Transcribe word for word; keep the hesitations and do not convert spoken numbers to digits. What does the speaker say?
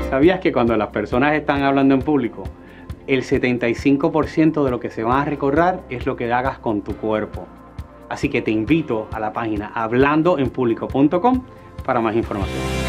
¿Sabías que cuando las personas están hablando en público, el setenta y cinco por ciento de lo que se van a recordar es lo que hagas con tu cuerpo? Así que te invito a la página hablando en público punto com para más información.